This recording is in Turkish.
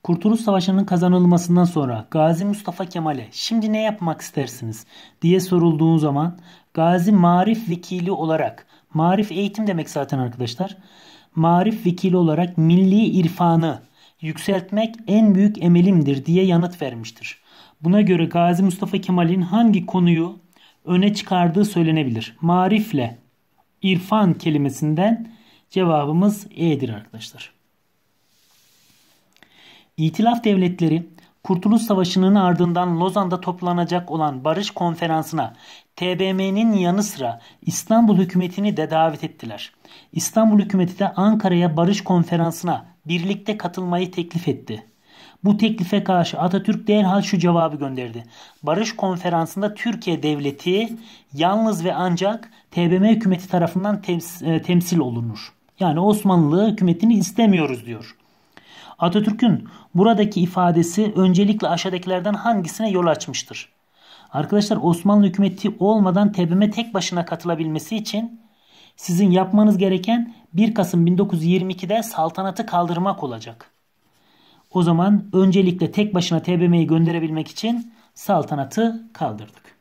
Kurtuluş Savaşı'nın kazanılmasından sonra Gazi Mustafa Kemal'e şimdi ne yapmak istersiniz diye sorulduğu zaman Gazi Marif Vekili olarak, marif eğitim demek zaten arkadaşlar, marif vekili olarak milli irfanı yükseltmek en büyük emelimdir diye yanıt vermiştir. Buna göre Gazi Mustafa Kemal'in hangi konuyu öne çıkardığı söylenebilir? Marifle irfan kelimesinden cevabımız E'dir arkadaşlar. İtilaf devletleri Kurtuluş Savaşı'nın ardından Lozan'da toplanacak olan Barış Konferansı'na TBMM'nin yanı sıra İstanbul hükümetini de davet ettiler. İstanbul hükümeti de Ankara'ya Barış Konferansı'na birlikte katılmayı teklif etti. Bu teklife karşı Atatürk derhal şu cevabı gönderdi. Barış Konferansı'nda Türkiye Devleti yalnız ve ancak TBMM hükümeti tarafından temsil olunur. Yani Osmanlı hükümetini istemiyoruz diyor. Atatürk'ün buradaki ifadesi öncelikle aşağıdakilerden hangisine yol açmıştır? Arkadaşlar, Osmanlı hükümeti olmadan TBMM'e tek başına katılabilmesi için sizin yapmanız gereken 1 Kasım 1922'de saltanatı kaldırmak olacak. O zaman öncelikle tek başına TBMM'yi gönderebilmek için saltanatı kaldırdık.